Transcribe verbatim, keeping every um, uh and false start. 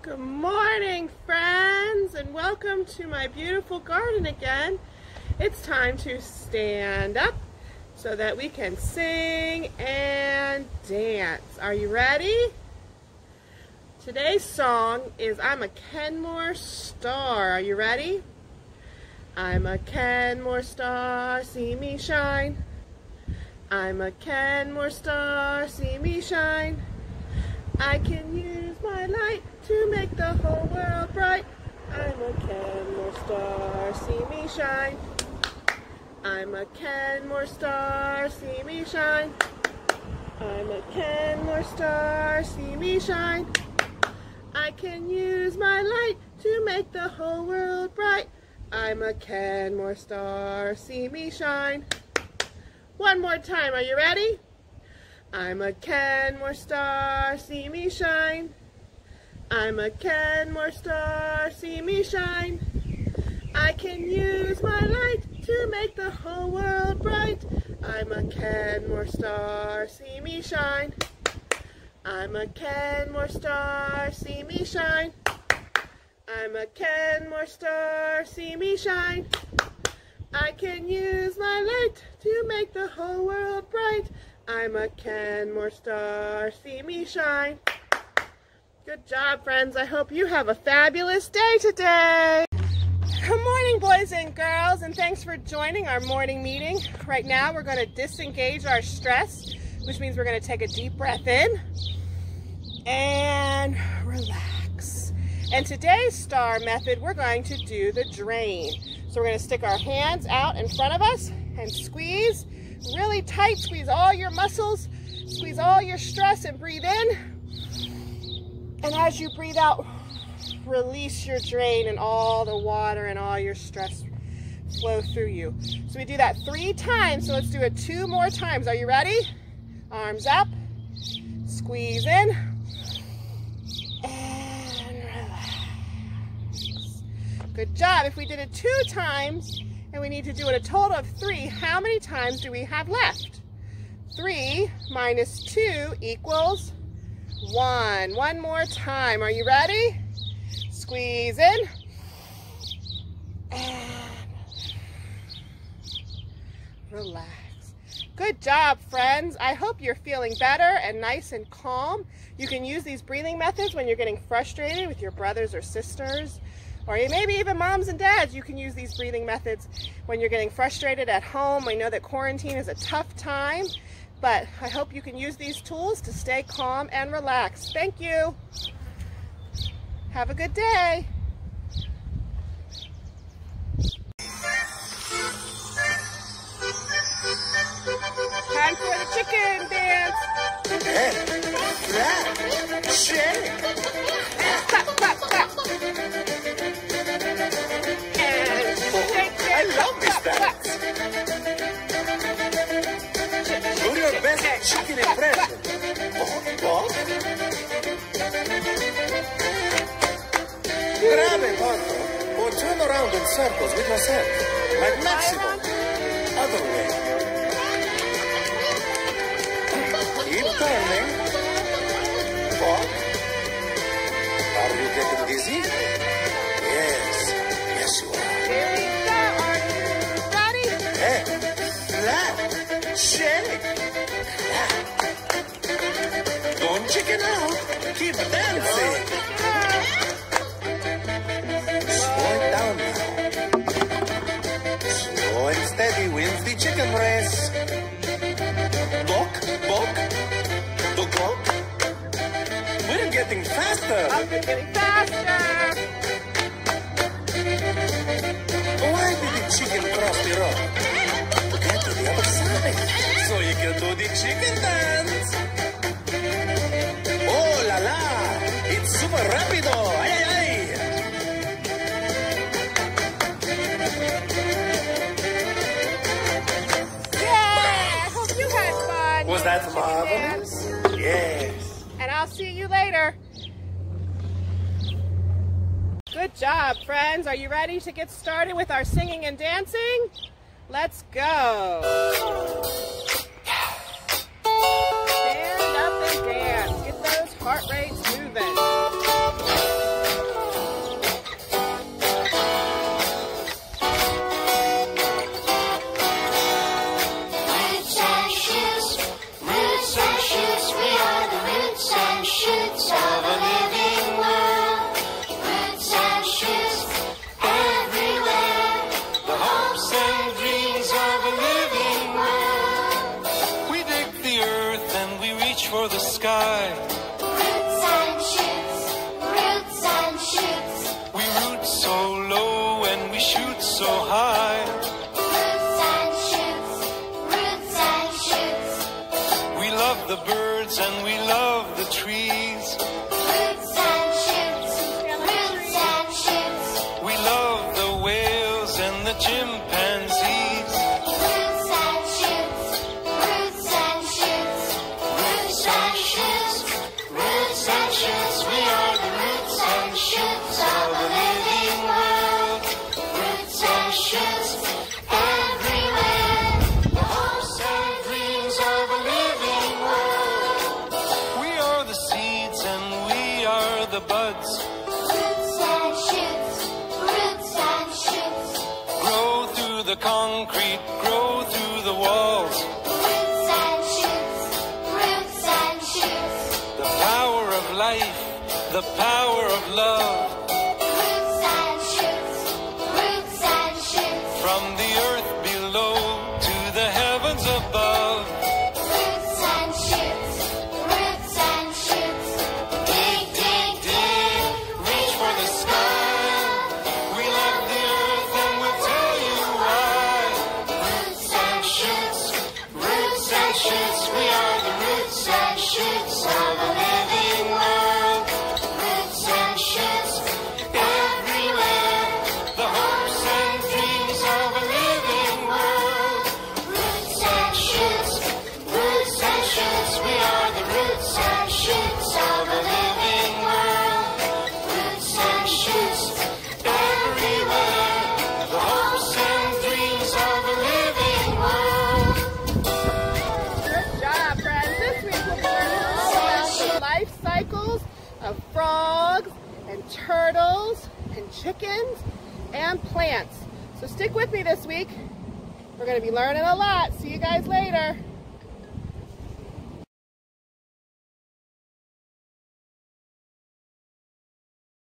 Good morning, friends, and welcome to my beautiful garden again. It's time to stand up so that we can sing and dance. Are you ready? Today's song is I'm a Kenmore Star. Are you ready? I'm a Kenmore Star, see me shine. I'm a Kenmore Star, see me shine. I can use my light to make the whole world bright. I'm a Kenmore Star, see me shine. I'm a Kenmore Star, see me shine. I'm a Kenmore Star, see me shine. I can use my light to make the whole world bright. I'm a Kenmore Star, see me shine. One more time, are you ready? I'm a Kenmore Star, see me shine. I'm a Kenmore Star, see me shine. I can use my light to make the whole world bright. I'm a Kenmore Star, see me shine. I'm a Kenmore Star, see me shine. I'm a Kenmore Star, see me shine. I can use my light to make the whole world bright. I'm a Kenmore Star, see me shine. Good job, friends. I hope you have a fabulous day today. Good morning, boys and girls, and thanks for joining our morning meeting. Right now, we're going to disengage our stress, which means we're going to take a deep breath in and relax. And today's STAR method, we're going to do the drain. So we're going to stick our hands out in front of us and squeeze really tight. Squeeze all your muscles, squeeze all your stress, and breathe in. And as you breathe out, release your drain and all the water and all your stress flow through you. So we do that three times, so let's do it two more times. Are you ready? Arms up, squeeze in, and relax. Good job. If we did it two times, and we need to do it a total of three, how many times do we have left? Three minus two equals one. One more time. Are you ready? Squeeze in. And relax. Good job, friends. I hope you're feeling better and nice and calm. You can use these breathing methods when you're getting frustrated with your brothers or sisters, or maybe even moms and dads. You can use these breathing methods when you're getting frustrated at home. I know that quarantine is a tough time, but I hope you can use these tools to stay calm and relaxed. Thank you. Have a good day. Time for the chicken dance. Clap, shake. Clap, clap, clap. And shake, shake, I love this dance. Do your best chicken impression. Bok, bok. Grab a bottle or turn around in circles with yourself, like maximum. Other way. Keep turning. Bok. Are you getting dizzy? Yes. Yes, you are. Here we go. Are you ready? Hey, clap, shake, clap. Don't chicken out. Keep dancing. Slow it down now. Slow and steady wins the chicken race. Bok, bok, bok, bok. We're getting faster. Oh, we're getting faster. Why did the chicken cross the road? Get to the other side, so you can do the chicken dance. Oh la la, it's super rapido. Ay, ay, ay. Yeah, I hope you had fun. Was that Chicken marvelous? dance. Yes. And I'll see you later. Good job, friends. Are you ready to get started with our singing and dancing? Let's go. Stand up and dance. Get those heart rates moving. the buds. Roots and shoots, roots and shoots. Grow through the concrete, grow through the walls. Roots and shoots, roots and shoots. The power of life, the power of love. Roots and shoots, roots and shoots. From the earth below to the heavens above. Roots and shoots, roots and shoots. Dig, dig, dig, Reach for the sky. We love the earth and we'll tell you why. roots and shoots, Roots and shoots, we are the roots and shoots of a living world. roots and shoots. Everywhere, the hopes and dreams of a living world. Roots and shoots, Roots and shoots, we are the roots and shoots of a living world. roots and shoots. Everywhere, the hopes and dreams of a living world. Good job, friends. This week we'll be learning all about the life cycles of frogs and turtles and chickens and plants. So stick with me this week. We're going to be learning a lot. See you guys later.